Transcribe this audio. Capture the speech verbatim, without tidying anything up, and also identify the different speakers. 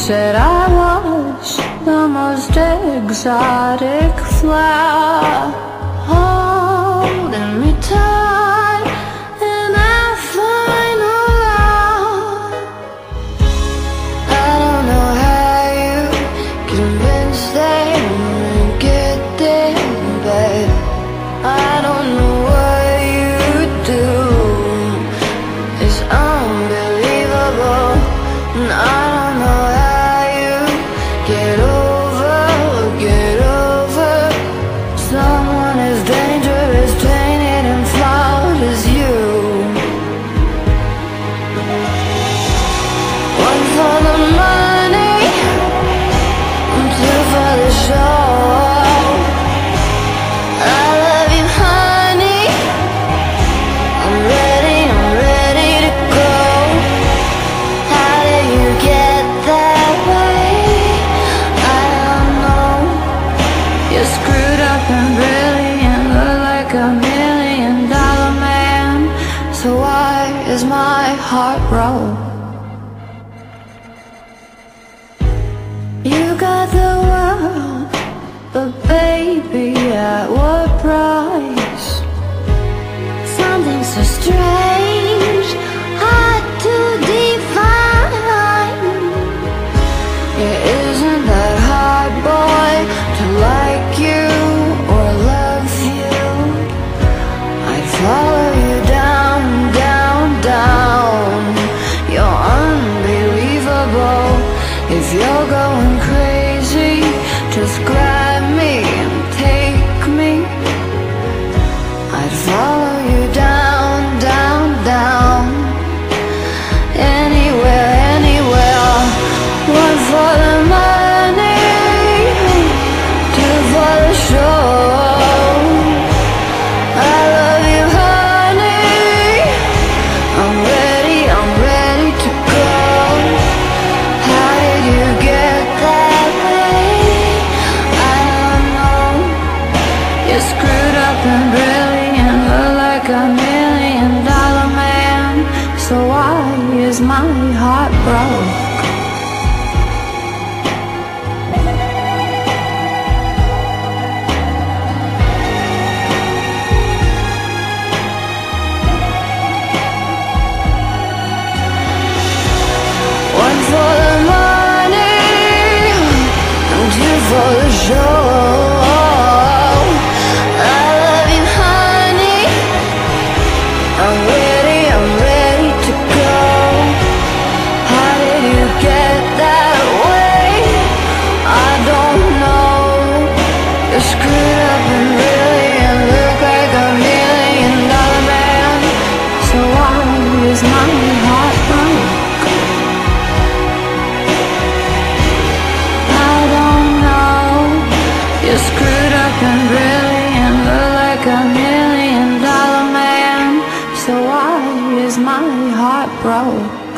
Speaker 1: said I was the most exotic flower, holding me tight in our final hour. I don't know how you convinced them to get there, but I don't know what you do. It's unbelievable, and I don't know how you get over, get over someone as dangerous, tainted and flawed as you. One for the money, two for the show. I love you, honey. I'm ready, I'm ready to go. How did you get that way? I don't know. You're screwed up and brilliant, look like a million dollar man. So why is my heart broke? You got the world, but baby, at what price? Something so strange, hard to define. Yeah, isn't that hard, boy, to like you or love you? I'd follow you down, down, down. You're unbelievable. If you're going crazy, just grab me and take me. I'd follow you down, down, down. Anywhere, anywhere. One for the money, two for the show. I love you, honey. I'm ready, I'm ready to go. How did you get that way? I don't know. You're screwed up and brilliant, look like a million dollar man. So why is my heart broke? One for the money, and two for the show. I love you, honey. I'm ready, I'm ready to go. How did you get that way? I don't know. You're screwed up and really and look like a million dollar man. So why is my heart broke? I don't know. You're screwed up and brilliant, look like a million dollar man. So why is my heart broke?